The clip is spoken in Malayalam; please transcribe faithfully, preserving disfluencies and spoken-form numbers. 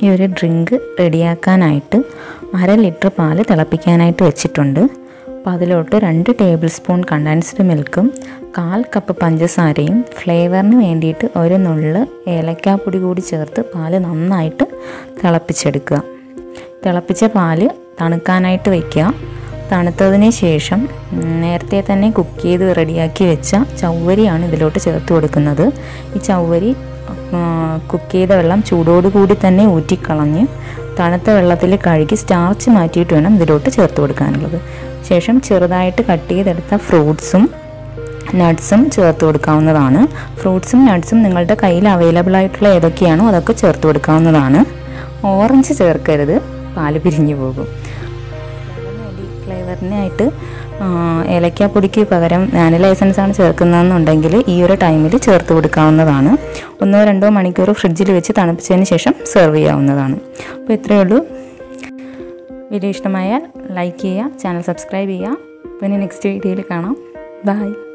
ഈ ഒരു ഡ്രിങ്ക് റെഡിയാക്കാനായിട്ട് അര ലിറ്റർ പാല് തിളപ്പിക്കാനായിട്ട് വെച്ചിട്ടുണ്ട്. അപ്പോൾ അതിലോട്ട് രണ്ട് ടേബിൾ സ്പൂൺ കണ്ടൻസ്ഡ് മിൽക്കും കാൽ കപ്പ് പഞ്ചസാരയും ഫ്ലേവറിന് വേണ്ടിയിട്ട് ഒരു നുള്ള് ഏലക്കാപ്പൊടി കൂടി ചേർത്ത് പാല് നന്നായിട്ട് തിളപ്പിച്ചെടുക്കുക. തിളപ്പിച്ച പാല് തണുക്കാനായിട്ട് വയ്ക്കുക. തണുത്തതിന് ശേഷം നേരത്തെ തന്നെ കുക്ക് ചെയ്ത് റെഡിയാക്കി വെച്ച ചവ്വരിയാണ് ഇതിലോട്ട് ചേർത്ത് കൊടുക്കുന്നത്. ഈ ചവ്വരി കുക്ക് ചെയ്ത വെള്ളം ചൂടോടുകൂടി തന്നെ ഊറ്റിക്കളഞ്ഞ് തണുത്ത വെള്ളത്തിൽ കഴുകി സ്റ്റാർച്ച് മാറ്റിയിട്ട് വേണം ഇതിലോട്ട് ചേർത്ത് കൊടുക്കാനുള്ളത്. ശേഷം ചെറുതായിട്ട് കട്ട് ചെയ്തെടുത്ത ഫ്രൂട്ട്സും നട്ട്സും ചേർത്ത് കൊടുക്കാവുന്നതാണ്. ഫ്രൂട്ട്സും നട്ട്സും നിങ്ങളുടെ കയ്യിൽ അവൈലബിൾ ആയിട്ടുള്ള ഏതൊക്കെയാണോ അതൊക്കെ ചേർത്ത് കൊടുക്കാവുന്നതാണ്. ഓറഞ്ച് ചേർക്കരുത്, പാല് പിരിഞ്ഞു പോകും. ഫ്ലേവറിനായിട്ട് ഏലക്കാപ്പൊടിക്ക് പകരം വാനില എസൻസാണ് ചേർക്കുന്നതെന്നുണ്ടെങ്കിൽ ഈ ഒരു ടൈമിൽ ചേർത്ത് കൊടുക്കാവുന്നതാണ്. ഒന്നോ രണ്ടോ മണിക്കൂർ ഫ്രിഡ്ജിൽ വെച്ച് തണുപ്പിച്ചതിന് ശേഷം സെർവ് ചെയ്യാവുന്നതാണ്. അപ്പോൾ ഇത്രയേ ഉള്ളൂ. വീഡിയോ ഇഷ്ടമായാൽ ലൈക്ക് ചെയ്യുക, ചാനൽ സബ്സ്ക്രൈബ് ചെയ്യുക. പിന്നെ നെക്സ്റ്റ് വീഡിയോയിൽ കാണാം. ബൈ.